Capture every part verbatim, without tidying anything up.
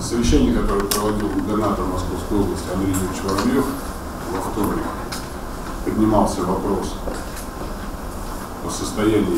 совещании, которое проводил губернатор Московской области Андрей Юрьевич Воробьев во вторник, поднимался вопрос о состоянии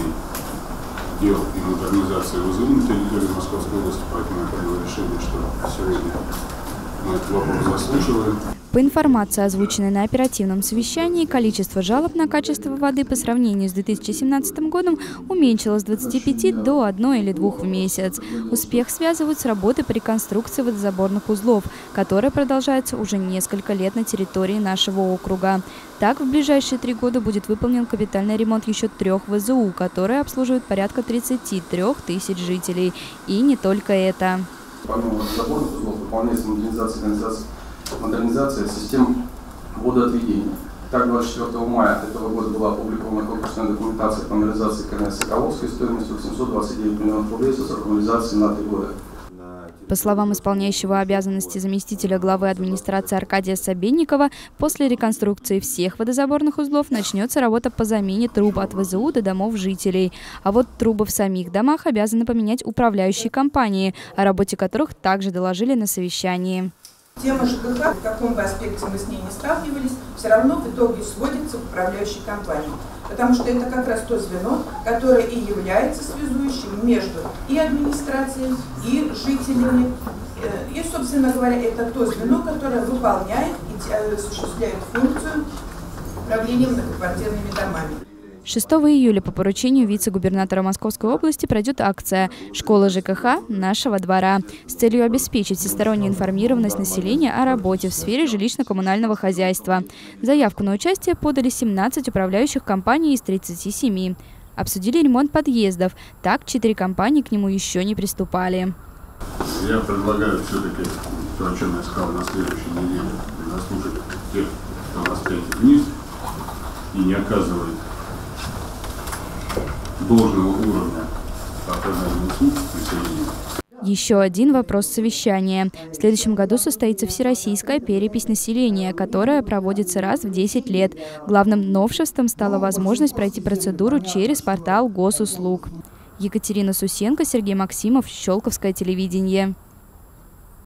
дел и модернизации ВЗУ на территории Московской области, поэтому я принял решение, что сегодня мы этот вопрос заслушиваем. По информации, озвученной на оперативном совещании, количество жалоб на качество воды по сравнению с две тысячи семнадцатым годом уменьшилось с двадцати пяти до одной или двух в месяц. Успех связывают с работой по реконструкции водозаборных узлов, которая продолжается уже несколько лет на территории нашего округа. Так, в ближайшие три года будет выполнен капитальный ремонт еще трех ВЗУ, которые обслуживают порядка тридцати трёх тысяч жителей. И не только это. Помимо водозаборных узлов выполняется модернизация, канализация, модернизация систем водоотведения. Так, двадцать четвёртого мая этого года была опубликована конкурсная документация по модернизации КНС Соколовской стоимостью восемьсот двадцать девять миллионов рублей со сроком реализации на три года. По словам исполняющего обязанности заместителя главы администрации Аркадия Собенникова, после реконструкции всех водозаборных узлов начнется работа по замене труб от ВЗУ до домов жителей. А вот трубы в самих домах обязаны поменять управляющие компании, о работе которых также доложили на совещании. Тема ЖКХ, в каком бы аспекте мы с ней не сталкивались, все равно в итоге сводится к управляющей компании. Потому что это как раз то звено, которое и является связующим между и администрацией, и жителями. И, собственно говоря, это то звено, которое выполняет и осуществляет функцию управления многоквартирными домами. шестого июля по поручению вице-губернатора Московской области пройдет акция «Школа ЖКХ нашего двора» с целью обеспечить всестороннюю информированность населения о работе в сфере жилищно-коммунального хозяйства. Заявку на участие подали семнадцать управляющих компаний из тридцати семи. Обсудили ремонт подъездов. Так, четыре компании к нему еще не приступали. Я предлагаю все-таки, то, о чем я сказал, на следующей неделе заслушать тех, кто нас тянет вниз и не оказывает должного уровня оказания услуг населению. Еще один вопрос совещания. В следующем году состоится всероссийская перепись населения, которая проводится раз в десять лет. Главным новшеством стала возможность пройти процедуру через портал госуслуг. Екатерина Сусенко, Сергей Максимов, Щелковское телевидение.